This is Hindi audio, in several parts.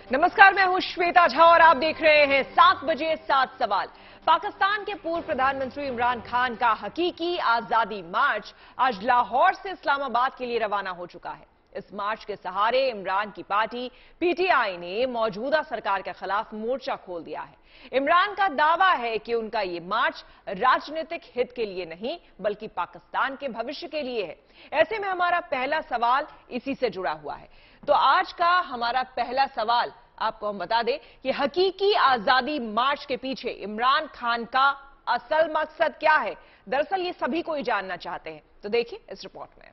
नमस्कार, मैं हूं श्वेता झा और आप देख रहे हैं 7 बजे 7 सवाल। पाकिस्तान के पूर्व प्रधानमंत्री इमरान खान का हकीकी आजादी मार्च आज लाहौर से इस्लामाबाद के लिए रवाना हो चुका है। इस मार्च के सहारे इमरान की पार्टी पीटीआई ने मौजूदा सरकार के खिलाफ मोर्चा खोल दिया है। इमरान का दावा है कि उनका ये मार्च राजनीतिक हित के लिए नहीं बल्कि पाकिस्तान के भविष्य के लिए है। ऐसे में हमारा पहला सवाल इसी से जुड़ा हुआ है। तो आज का हमारा पहला सवाल आपको हम बता दें कि हकीकी आजादी मार्च के पीछे इमरान खान का असल मकसद क्या है। दरअसल ये सभी को ही जानना चाहते हैं, तो देखिए इस रिपोर्ट में।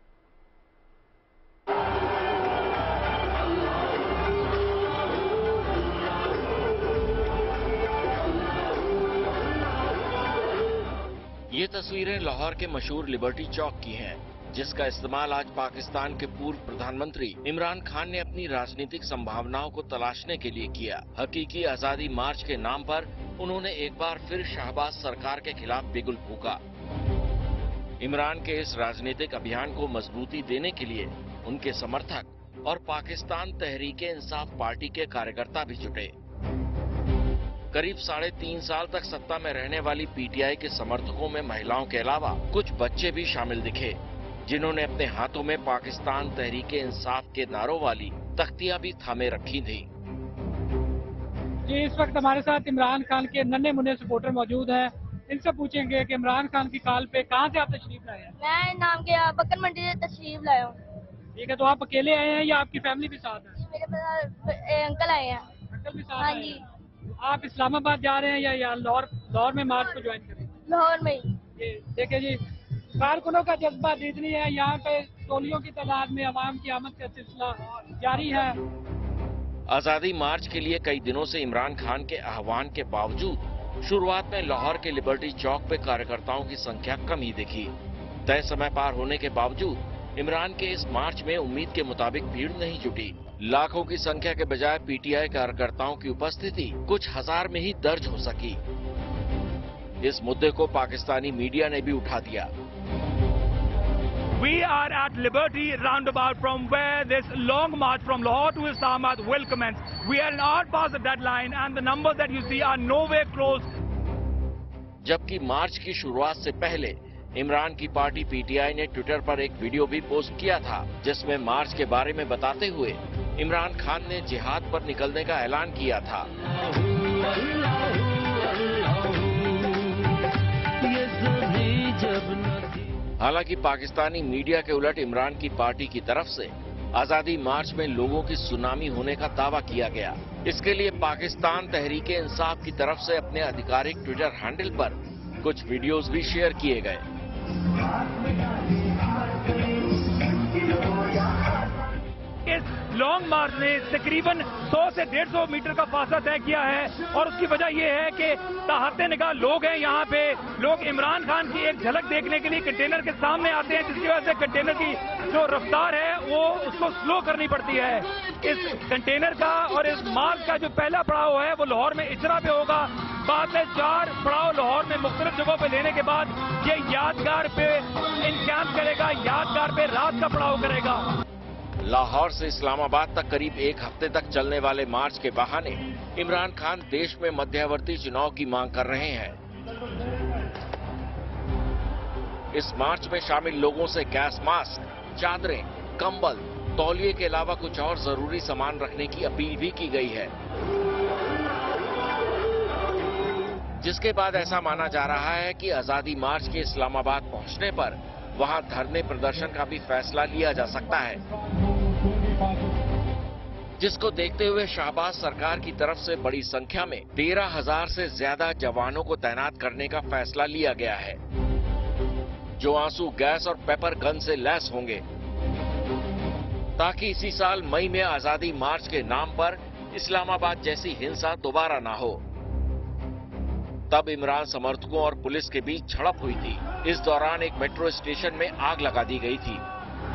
ये तस्वीरें लाहौर के मशहूर लिबर्टी चौक की हैं, जिसका इस्तेमाल आज पाकिस्तान के पूर्व प्रधानमंत्री इमरान खान ने अपनी राजनीतिक संभावनाओं को तलाशने के लिए किया। हकीकी आजादी मार्च के नाम पर उन्होंने एक बार फिर शहबाज सरकार के खिलाफ बिगुल फूंका। इमरान के इस राजनीतिक अभियान को मजबूती देने के लिए उनके समर्थक और पाकिस्तान तहरीके इंसाफ पार्टी के कार्यकर्ता भी जुटे। करीब 3.5 साल तक सत्ता में रहने वाली पीटीआई के समर्थकों में महिलाओं के अलावा कुछ बच्चे भी शामिल दिखे, जिन्होंने अपने हाथों में पाकिस्तान तहरीके इंसाफ के नारों वाली तख्तियां भी थामे रखी थी। जी, इस वक्त हमारे साथ इमरान खान के नन्हे मुन्ने सपोर्टर मौजूद हैं। इनसे पूछेंगे कि इमरान खान की कॉल पे कहां से आप तशरीफ लाए हैं? मैं नाम के बकर मंडी से तशरीफ लाया हूँ। ठीक है, तो आप अकेले आए हैं या आपकी फैमिली भी साथ है? मेरे पास अंकल आए हैं। अंकल भी साथ हाँ आए जी। हैं। आप इस्लामाबाद जा रहे हैं या लाहौर में मार्च को ज्वाइन करें? लाहौर में ही। देखिए जी, कारकुनों का जज्बा दीदनी है। यहाँ पे टोलियों की तादाद में अवाम की आमद का सिलसिला जारी है। आजादी मार्च के लिए कई दिनों से इमरान खान के आह्वान के बावजूद शुरुआत में लाहौर के लिबर्टी चौक पे कार्यकर्ताओं की संख्या कम ही दिखी। तय समय पार होने के बावजूद इमरान के इस मार्च में उम्मीद के मुताबिक भीड़ नहीं जुटी। लाखों की संख्या के बजाय पीटीआई कार्यकर्ताओं की उपस्थिति कुछ हजार में ही दर्ज हो सकी। इस मुद्दे को पाकिस्तानी मीडिया ने भी उठा दिया। We are at Liberty roundabout from where this long march from Lahore to Islamabad will commence. We are not past the deadline and the numbers that you see are nowhere close. जबकि मार्च की शुरुआत से पहले इमरान की पार्टी पीटीआई ने ट्विटर पर एक वीडियो भी पोस्ट किया था, जिसमें मार्च के बारे में बताते हुए इमरान खान ने जिहाद पर निकलने का ऐलान किया था। हालांकि पाकिस्तानी मीडिया के उलट इमरान की पार्टी की तरफ से आजादी मार्च में लोगों की सुनामी होने का दावा किया गया। इसके लिए पाकिस्तान तहरीके इंसाफ की तरफ से अपने आधिकारिक ट्विटर हैंडल पर कुछ वीडियोस भी शेयर किए गए। इस लॉन्ग मार्च ने तकरीबन 100 से 150 मीटर का फासला तय किया है और उसकी वजह यह है कि ताहते निगाह लोग हैं। यहाँ पे लोग इमरान खान की एक झलक देखने के लिए कंटेनर के सामने आते हैं, जिसकी वजह से कंटेनर की जो रफ्तार है वो उसको स्लो करनी पड़ती है। इस कंटेनर का और इस मार्च का जो पहला पड़ाव है वो लाहौर में इचरा पे होगा। बाद में 4 पड़ाव लाहौर में मुख्तलिफ जगहों पे लेने के बाद ये यादगार पे इनकैम्प करेगा, यादगार पे रात का पड़ाव करेगा। लाहौर से इस्लामाबाद तक करीब 1 हफ्ते तक चलने वाले मार्च के बहाने इमरान खान देश में मध्यवर्ती चुनाव की मांग कर रहे हैं। इस मार्च में शामिल लोगों से गैस मास्क, चादरें, कंबल, तौलिए के अलावा कुछ और जरूरी सामान रखने की अपील भी की गई है, जिसके बाद ऐसा माना जा रहा है कि आजादी मार्च के इस्लामाबाद पहुंचने पर वहां धरने प्रदर्शन का भी फैसला लिया जा सकता है, जिसको देखते हुए शहबाज सरकार की तरफ से बड़ी संख्या में 13,000 से ज्यादा जवानों को तैनात करने का फैसला लिया गया है, जो आंसू गैस और पेपर गन से लैस होंगे, ताकि इसी साल मई में आजादी मार्च के नाम पर इस्लामाबाद जैसी हिंसा दोबारा ना हो। तब इमरान समर्थकों और पुलिस के बीच झड़प हुई थी। इस दौरान एक मेट्रो स्टेशन में आग लगा दी गई थी,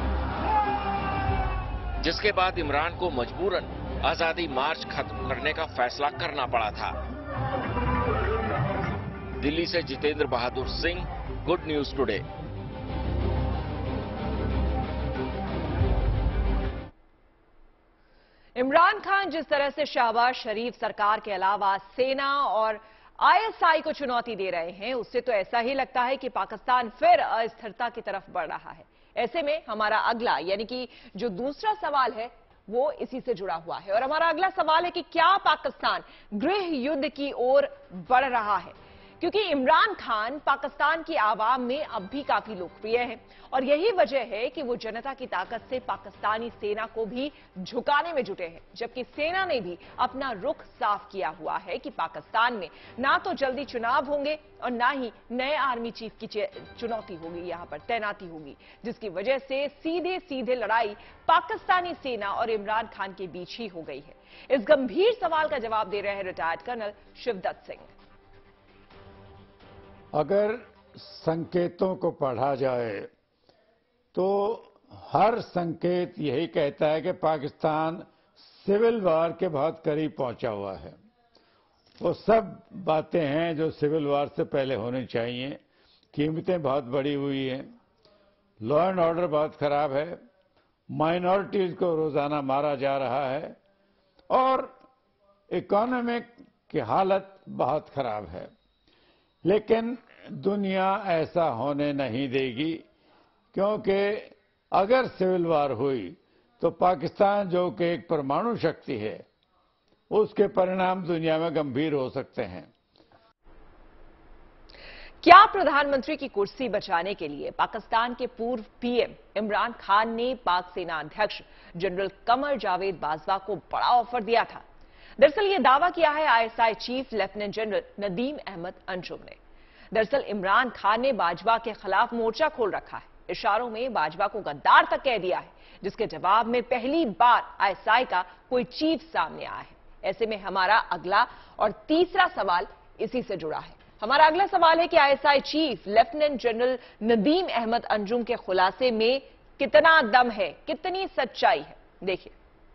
जिसके बाद इमरान को मजबूरन आजादी मार्च खत्म करने का फैसला करना पड़ा था। दिल्ली से Jitendra Bahadur Singh, good news today. Imran Khan जिस तरह से शहबाज शरीफ सरकार के अलावा सेना और आईएसआई को चुनौती दे रहे हैं, उससे तो ऐसा ही लगता है कि पाकिस्तान फिर अस्थिरता की तरफ बढ़ रहा है। ऐसे में हमारा अगला यानी कि जो दूसरा सवाल है वो इसी से जुड़ा हुआ है और हमारा अगला सवाल है कि क्या पाकिस्तान गृह युद्ध की ओर बढ़ रहा है? क्योंकि इमरान खान पाकिस्तान की आवाम में अब भी काफी लोकप्रिय हैं और यही वजह है कि वो जनता की ताकत से पाकिस्तानी सेना को भी झुकाने में जुटे हैं, जबकि सेना ने भी अपना रुख साफ किया हुआ है कि पाकिस्तान में ना तो जल्दी चुनाव होंगे और ना ही नए आर्मी चीफ की चुनौती होगी, यहां पर तैनाती होगी, जिसकी वजह से सीधे सीधे लड़ाई पाकिस्तानी सेना और इमरान खान के बीच ही हो गई है। इस गंभीर सवाल का जवाब दे रहे हैं रिटायर्ड कर्नल शिवदत्त सिंह। अगर संकेतों को पढ़ा जाए तो हर संकेत यही कहता है कि पाकिस्तान सिविल वार के बहुत करीब पहुंचा हुआ है। वो सब बातें हैं जो सिविल वार से पहले होनी चाहिए। कीमतें बहुत बढ़ी हुई हैं, लॉ एंड ऑर्डर बहुत खराब है, माइनॉरिटीज को रोजाना मारा जा रहा है और इकोनॉमिक की हालत बहुत खराब है। लेकिन दुनिया ऐसा होने नहीं देगी, क्योंकि अगर सिविल वार हुई तो पाकिस्तान जो कि एक परमाणु शक्ति है, उसके परिणाम दुनिया में गंभीर हो सकते हैं। क्या प्रधानमंत्री की कुर्सी बचाने के लिए पाकिस्तान के पूर्व पीएम इमरान खान ने पाक सेना अध्यक्ष जनरल कमर जावेद बाजवा को बड़ा ऑफर दिया था? दरअसल ये दावा किया है ISI chief lieutenant general Nadeem Ahmed Anjum ने। दरअसल इमरान खान ने बाजवा के खिलाफ मोर्चा खोल रखा है, इशारों में बाजवा को गद्दार तक कह दिया है, जिसके जवाब में पहली बार आईएसआई का कोई चीफ सामने आया है। ऐसे में हमारा अगला और तीसरा सवाल इसी से जुड़ा है। हमारा अगला सवाल है कि ISI chief lieutenant general Nadeem Ahmed Anjum के खुलासे में कितना दम है, कितनी सच्चाई है? देखिए।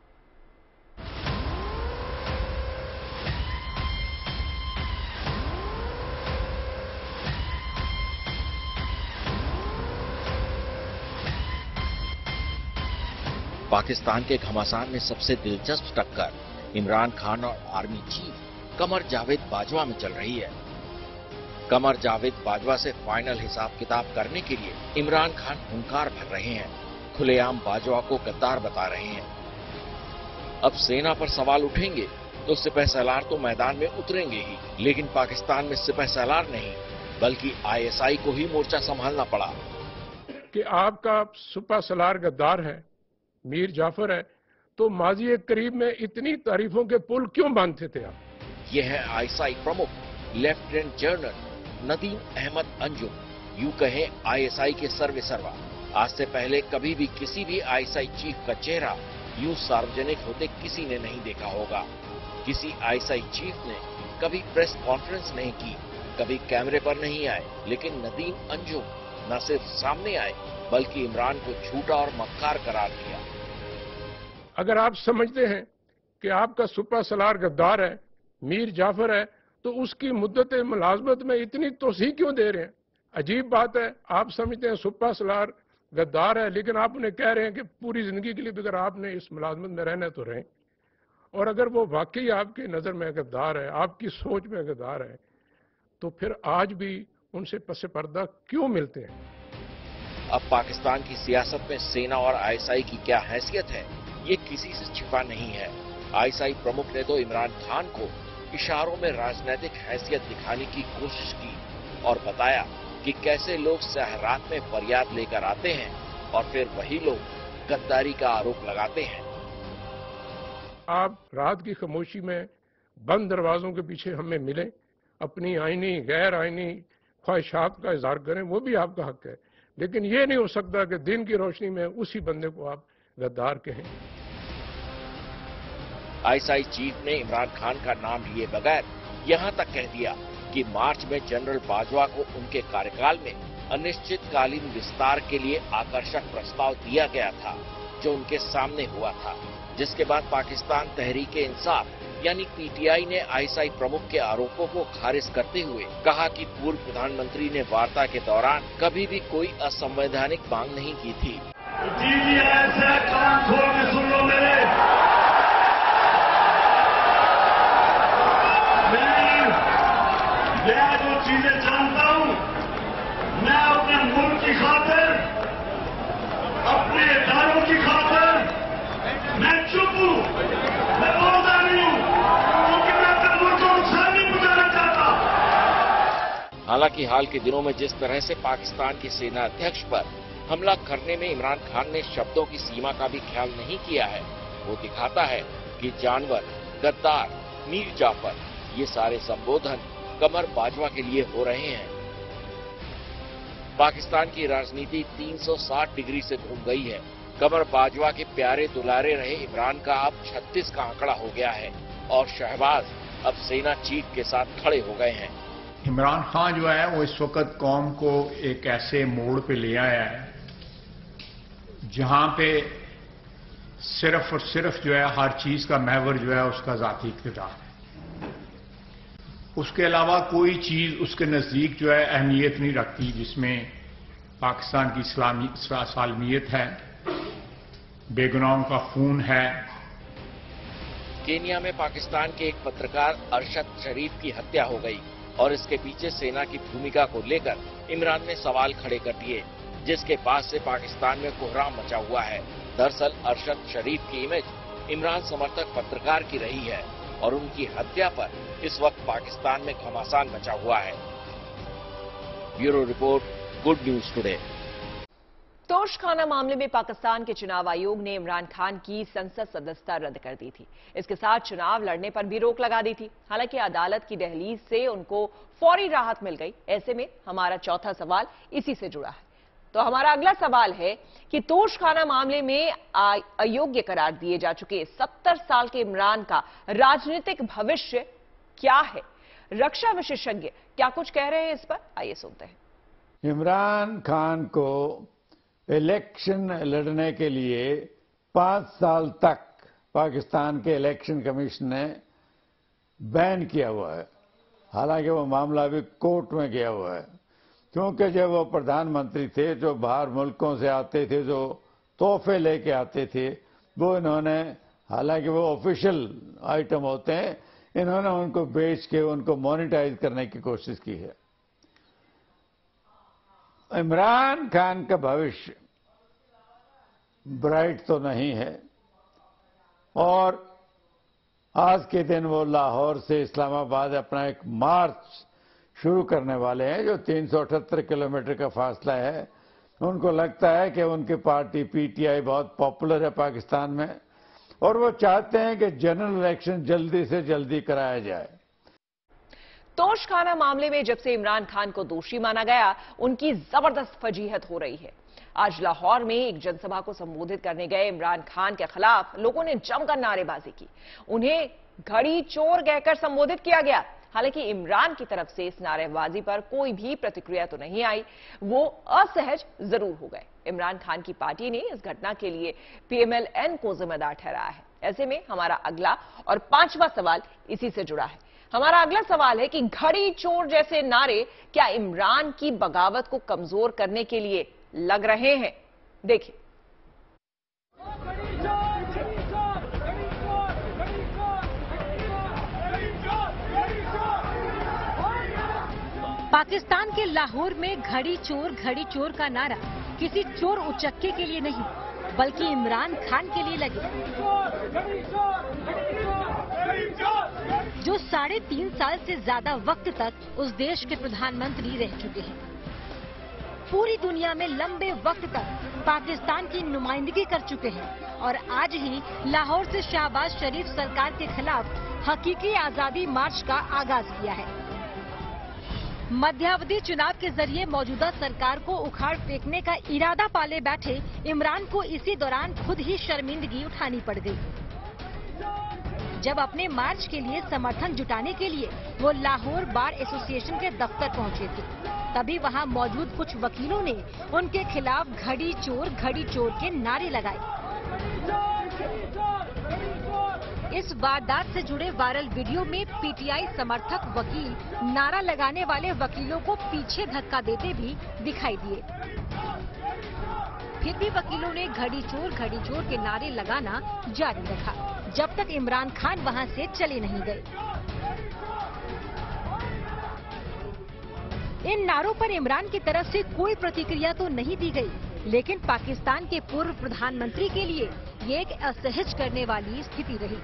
पाकिस्तान के घमासान में सबसे दिलचस्प टक्कर इमरान खान और आर्मी चीफ कमर जावेद बाजवा में चल रही है। कमर जावेद बाजवा से फाइनल हिसाब किताब करने के लिए इमरान खान हुंकार भर रहे हैं, खुलेआम बाजवा को गद्दार बता रहे हैं। अब सेना पर सवाल उठेंगे तो सिपह सलार तो मैदान में उतरेंगे ही, लेकिन पाकिस्तान में सिपह सलार नहीं बल्कि आईएसआई को ही मोर्चा संभालना पड़ा। कि आपका सिपह सलार गद्दार है, मीर जाफर है, तो माजी करीब में इतनी तारीफों के पुल क्यों बांधते थे आप? ये है आईएसआई प्रमुख लेफ्टिनेंट जनरल नदीम अहमद अंजुम, यूं कहें आईएसआई के सर्वेसर्वा। आज से पहले कभी भी किसी भी आईएसआई चीफ का चेहरा यूं सार्वजनिक होते किसी ने नहीं देखा होगा। किसी आईएसआई चीफ ने कभी प्रेस कॉन्फ्रेंस नहीं की, कभी कैमरे पर नहीं आए, लेकिन नदीम अंजुम न सिर्फ सामने आए बल्कि इमरान को झूठा और मक्कार करार दिया। अगर आप समझते हैं कि आपका सिपह सलार गद्दार है, मीर जाफर है, तो उसकी मुद्दत मुलाजमत में इतनी तोसी क्यों दे रहे हैं? अजीब बात है। आप समझते हैं सिपह सलार गद्दार है, लेकिन आप उन्हें कह रहे हैं कि पूरी जिंदगी के लिए अगर आपने इस मुलाजमत में रहना है तो रहें। और अगर वो वाकई आपकी नजर में गद्दार है, आपकी सोच में गद्दार है, तो फिर आज भी उनसे पसे पर्दा क्यों मिलते हैं? अब पाकिस्तान की सियासत में सेना और आईएसआई की क्या हैसियत है, ये किसी से छिपा नहीं है। आईएसआई प्रमुख ने तो इमरान खान को इशारों में राजनीतिक हैसियत दिखाने की कोशिश की और बताया कि कैसे लोग सहरात में फरियाद लेकर आते हैं और फिर वही लोग गद्दारी का आरोप लगाते हैं। आप रात की खामोशी में बंद दरवाजों के पीछे हमें मिले, अपनी आईनी गैर आईनी ख्वाहिशात का इजहार करें, वो भी आपका हक है, लेकिन ये नहीं हो सकता कि दिन की रोशनी में उसी बंदे को आप गद्दार कहें। आईएसआई चीफ ने इमरान खान का नाम लिए बगैर यहां तक कह दिया कि मार्च में जनरल बाजवा को उनके कार्यकाल में अनिश्चितकालीन विस्तार के लिए आकर्षक प्रस्ताव दिया गया था, जो उनके सामने हुआ था, जिसके बाद पाकिस्तान तहरीक इंसाफ यानी पीटीआई ने आईएसआई प्रमुख के आरोपों को खारिज करते हुए कहा कि पूर्व प्रधानमंत्री ने वार्ता के दौरान कभी भी कोई असंवैधानिक मांग नहीं की थी। हालांकि हाल के दिनों में जिस तरह से पाकिस्तान के सेना अध्यक्ष पर हमला करने में इमरान खान ने शब्दों की सीमा का भी ख्याल नहीं किया है, वो दिखाता है कि जानवर, गद्दार, मीर जाफर, ये सारे संबोधन कमर बाजवा के लिए हो रहे हैं। पाकिस्तान की राजनीति 360 डिग्री से घूम गई है। कमर बाजवा के प्यारे दुलारे रहे इमरान का अब 36 का आंकड़ा हो गया है और शहबाज अब सेना चीफ के साथ खड़े हो गए हैं। इमरान खान जो है वो इस वक्त कौम को एक ऐसे मोड़ पे ले आया है जहां पे सिर्फ और सिर्फ जो है हर चीज का महवर जो है उसका जाती इख्तियार है। उसके अलावा कोई चीज उसके नजदीक जो है अहमियत नहीं रखती जिसमें पाकिस्तान की सालमियत है, बेगुनाहों का खून है। केन्या में पाकिस्तान के एक पत्रकार अरशद शरीफ की हत्या हो गई और इसके पीछे सेना की भूमिका को लेकर इमरान ने सवाल खड़े कर दिए, जिसके बाद से पाकिस्तान में कोहराम मचा हुआ है। दरअसल अरशद शरीफ की इमेज इमरान समर्थक पत्रकार की रही है और उनकी हत्या पर इस वक्त पाकिस्तान में घमासान मचा हुआ है। Bureau report, good news today. तोशखाना मामले में पाकिस्तान के चुनाव आयोग ने इमरान खान की संसद सदस्यता रद्द कर दी थी। इसके साथ चुनाव लड़ने पर भी रोक लगा दी थी। हालांकि अदालत की दहलीज से उनको फौरी राहत मिल गई। ऐसे में हमारा चौथा सवाल इसी से जुड़ा है। तो हमारा अगला सवाल है कि तोशखाना मामले में अयोग्य करार दिए जा चुके 70 साल के इमरान का राजनीतिक भविष्य क्या है? रक्षा विशेषज्ञ क्या कुछ कह रहे हैं इस पर, आइए सुनते हैं। इमरान खान को इलेक्शन लड़ने के लिए 5 साल तक पाकिस्तान के इलेक्शन कमीशन ने बैन किया हुआ है। हालांकि वो मामला भी कोर्ट में गया हुआ है, क्योंकि जब वो प्रधानमंत्री थे, जो बाहर मुल्कों से आते थे, जो तोहफे लेके आते थे, वो इन्होंने, हालांकि वो ऑफिशियल आइटम होते हैं, इन्होंने उनको बेच के उनको मोनेटाइज करने की कोशिश की है। इमरान खान का भविष्य ब्राइट तो नहीं है और आज के दिन वो लाहौर से इस्लामाबाद अपना एक मार्च शुरू करने वाले हैं, जो 378 किलोमीटर का फासला है। उनको लगता है कि उनकी पार्टी पीटीआई बहुत पॉपुलर है पाकिस्तान में और वो चाहते हैं कि जनरल इलेक्शन जल्दी से जल्दी कराया जाए। तोशखाना मामले में जब से इमरान खान को दोषी माना गया, उनकी जबरदस्त फजीहत हो रही है। आज लाहौर में एक जनसभा को संबोधित करने गए इमरान खान के खिलाफ लोगों ने जमकर नारेबाजी की। उन्हें घड़ी चोर कहकर संबोधित किया गया। हालांकि इमरान की तरफ से इस नारेबाजी पर कोई भी प्रतिक्रिया तो नहीं आई, वो असहज जरूर हो गए। इमरान खान की पार्टी ने इस घटना के लिए पीएमएल-एन को जिम्मेदार ठहराया है। ऐसे में हमारा अगला और 5वां सवाल इसी से जुड़ा है। हमारा अगला सवाल है कि घड़ी चोर जैसे नारे क्या इमरान की बगावत को कमजोर करने के लिए लग रहे हैं? देखिए। पाकिस्तान के लाहौर में घड़ी चोर का नारा किसी चोर उचक्के के लिए नहीं, बल्कि इमरान खान के लिए लगे, जो 3.5 साल से ज्यादा वक्त तक उस देश के प्रधानमंत्री रह चुके हैं। पूरी दुनिया में लंबे वक्त तक पाकिस्तान की नुमाइंदगी कर चुके हैं और आज ही लाहौर से शहबाज शरीफ सरकार के खिलाफ हकीकी आजादी मार्च का आगाज किया है। मध्यावधि चुनाव के जरिए मौजूदा सरकार को उखाड़ फेंकने का इरादा पाले बैठे इमरान को इसी दौरान खुद ही शर्मिंदगी उठानी पड़ गई। जब अपने मार्च के लिए समर्थन जुटाने के लिए वो लाहौर बार एसोसिएशन के दफ्तर पहुंचे थे, तभी वहां मौजूद कुछ वकीलों ने उनके खिलाफ घड़ी चोर के नारे लगाए। इस वारदात से जुड़े वायरल वीडियो में पीटीआई समर्थक वकील नारा लगाने वाले वकीलों को पीछे धक्का देते भी दिखाई दिए। फिर भी वकीलों ने घड़ी चोर के नारे लगाना जारी रखा, जब तक इमरान खान वहां से चले नहीं गए। इन नारों पर इमरान की तरफ से कोई प्रतिक्रिया तो नहीं दी गई, लेकिन पाकिस्तान के पूर्व प्रधानमंत्री के लिए ये एक असहज करने वाली स्थिति रही।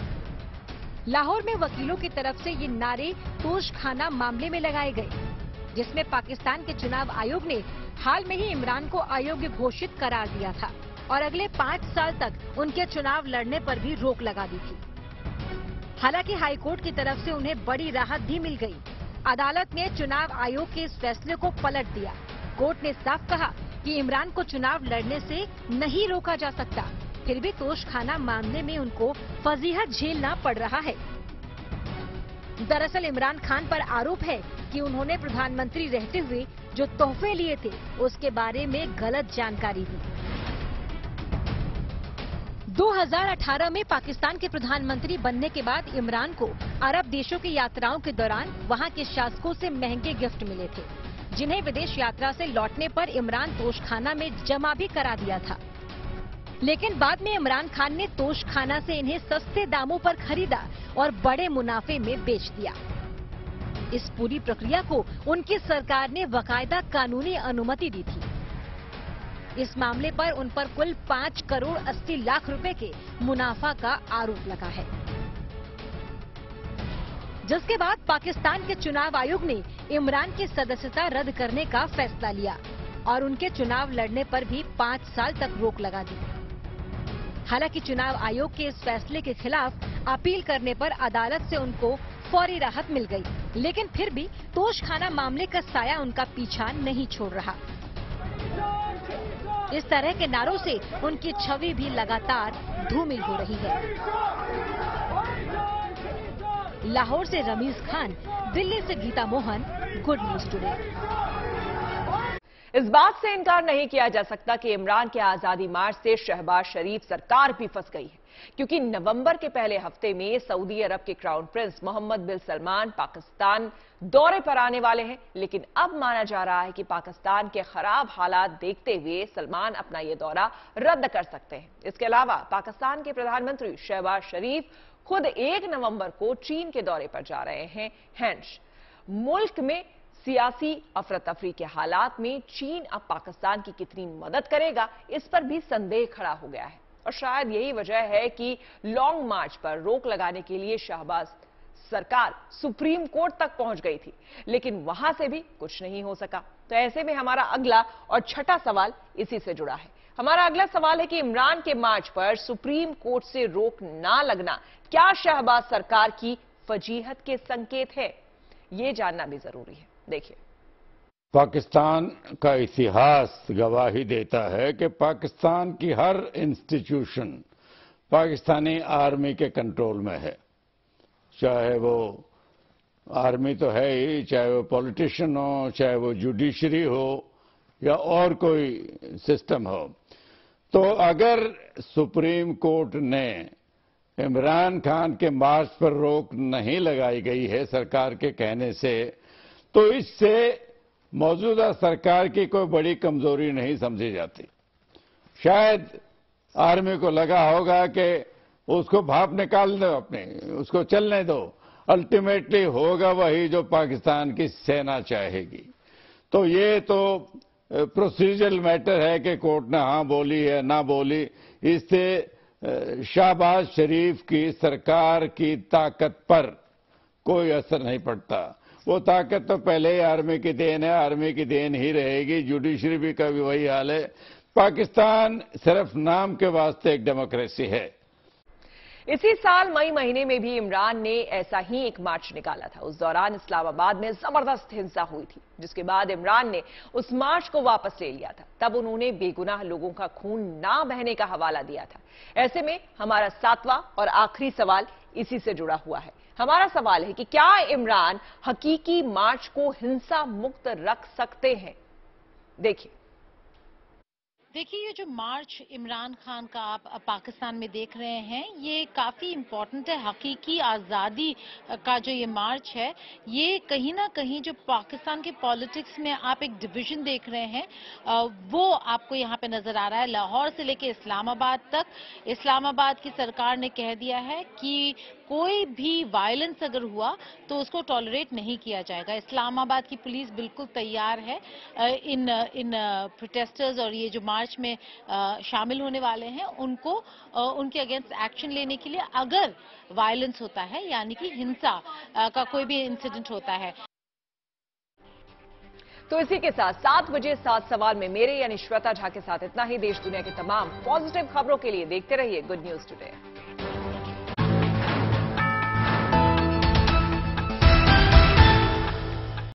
लाहौर में वकीलों की तरफ से ये नारे तोशखाना मामले में लगाए गए, जिसमें पाकिस्तान के चुनाव आयोग ने हाल में ही इमरान को अयोग्य घोषित करार दिया था और अगले 5 साल तक उनके चुनाव लड़ने पर भी रोक लगा दी थी। हालांकि हाईकोर्ट की तरफ से उन्हें बड़ी राहत भी मिल गई। अदालत ने चुनाव आयोग के इस फैसले को पलट दिया। कोर्ट ने साफ कहा कि इमरान को चुनाव लड़ने से नहीं रोका जा सकता, फिर भी तोशखाना मामले में उनको फजीहत झेलना पड़ रहा है। दरअसल इमरान खान पर आरोप है कि उन्होंने प्रधानमंत्री रहते हुए जो तोहफे लिए थे उसके बारे में गलत जानकारी दी। 2018 में पाकिस्तान के प्रधानमंत्री बनने के बाद इमरान को अरब देशों की यात्राओं के दौरान वहां के शासकों से महंगे गिफ्ट मिले थे, जिन्हें विदेश यात्रा से लौटने पर इमरान तोशखाना में जमा भी करा दिया था। लेकिन बाद में इमरान खान ने तोशखाना से इन्हें सस्ते दामों पर खरीदा और बड़े मुनाफे में बेच दिया। इस पूरी प्रक्रिया को उनकी सरकार ने बाकायदा कानूनी अनुमति दी थी। इस मामले पर उन पर कुल 5 करोड़ 80 लाख रुपए के मुनाफा का आरोप लगा है। जिसके बाद पाकिस्तान के चुनाव आयोग ने इमरान की सदस्यता रद्द करने का फैसला लिया और उनके चुनाव लड़ने पर भी 5 साल तक रोक लगा दी। हालांकि चुनाव आयोग के इस फैसले के खिलाफ अपील करने पर अदालत से उनको फौरी राहत मिल गई, लेकिन फिर भी तोशखाना मामले का साया उनका पीछा नहीं छोड़ रहा। इस तरह के नारों से उनकी छवि भी लगातार धूमिल हो रही है। लाहौर से रमीज खान, दिल्ली से Geeta Mohan, good news today. इस बात से इनकार नहीं किया जा सकता कि इमरान के आजादी मार्च से शहबाज शरीफ सरकार भी फंस गई है, क्योंकि नवंबर के पहले हफ्ते में सऊदी अरब के crown prince Mohammed bin Salman Pakistan दौरे पर आने वाले हैं। लेकिन अब माना जा रहा है कि पाकिस्तान के खराब हालात देखते हुए सलमान अपना ये दौरा रद्द कर सकते हैं। इसके अलावा पाकिस्तान के प्रधानमंत्री शहबाज शरीफ खुद 1 नवंबर को चीन के दौरे पर जा रहे हैं। हैंश मुल्क में सियासी अफरा तफरी के हालात में चीन अब पाकिस्तान की कितनी मदद करेगा, इस पर भी संदेह खड़ा हो गया है। और शायद यही वजह है कि लॉन्ग मार्च पर रोक लगाने के लिए शहबाज सरकार सुप्रीम कोर्ट तक पहुंच गई थी, लेकिन वहां से भी कुछ नहीं हो सका। तो ऐसे में हमारा अगला और छठा सवाल इसी से जुड़ा है। हमारा अगला सवाल है कि इमरान के मार्च पर सुप्रीम कोर्ट से रोक ना लगना क्या शहबाज सरकार की फजीहत के संकेत है? ये जानना भी जरूरी है। देखिए, पाकिस्तान का इतिहास गवाही देता है कि पाकिस्तान की हर इंस्टीट्यूशन पाकिस्तानी आर्मी के कंट्रोल में है। चाहे वो आर्मी तो है ही, चाहे वो पॉलिटिशियन हो, चाहे वो जुडिशरी हो या और कोई सिस्टम हो। तो अगर सुप्रीम कोर्ट ने इमरान खान के मार्च पर रोक नहीं लगाई गई है सरकार के कहने से, तो इससे मौजूदा सरकार की कोई बड़ी कमजोरी नहीं समझी जाती। शायद आर्मी को लगा होगा कि उसको भाप निकाल दो, अपने उसको चलने दो, अल्टीमेटली होगा वही जो पाकिस्तान की सेना चाहेगी। तो ये तो प्रोसीजरल मैटर है कि कोर्ट ने हाँ बोली है ना बोली, इससे शहबाज शरीफ की सरकार की ताकत पर कोई असर नहीं पड़ता। वो ताकत तो पहले ही आर्मी की देन है, आर्मी की देन ही रहेगी। जुडिशरी भी का भी वही हाल है। पाकिस्तान सिर्फ नाम के वास्ते एक डेमोक्रेसी है। इसी साल मई महीने में भी इमरान ने ऐसा ही एक मार्च निकाला था। उस दौरान इस्लामाबाद में जबरदस्त हिंसा हुई थी, जिसके बाद इमरान ने उस मार्च को वापस ले लिया था। तब उन्होंने बेगुनाह लोगों का खून ना बहने का हवाला दिया था। ऐसे में हमारा 7वां और आखिरी सवाल इसी से जुड़ा हुआ है। हमारा सवाल है कि क्या इमरान हकीकी मार्च को हिंसा मुक्त रख सकते हैं? देखिए, ये जो मार्च इमरान खान का आप पाकिस्तान में देख रहे हैं, ये काफी इम्पोर्टेंट है। हकीकी आज़ादी का जो ये मार्च है, ये कहीं ना कहीं जो पाकिस्तान के पॉलिटिक्स में आप एक डिवीजन देख रहे हैं, वो आपको यहाँ पे नजर आ रहा है। लाहौर से लेके इस्लामाबाद तक, इस्लामाबाद की सरकार ने कह दिया है कि कोई भी वायलेंस अगर हुआ तो उसको टॉलरेट नहीं किया जाएगा। इस्लामाबाद की पुलिस बिल्कुल तैयार है इन प्रोटेस्टर्स और ये जो मार्च में शामिल होने वाले हैं उनको उनके अगेंस्ट एक्शन लेने के लिए, अगर वायलेंस होता है यानी कि हिंसा का कोई भी इंसिडेंट होता है। तो इसी के साथ 7 बजे 7 सवाल में मेरे यानी श्वेता झा के साथ इतना ही। देश दुनिया की तमाम पॉजिटिव खबरों के लिए देखते रहिए गुड न्यूज टुडे।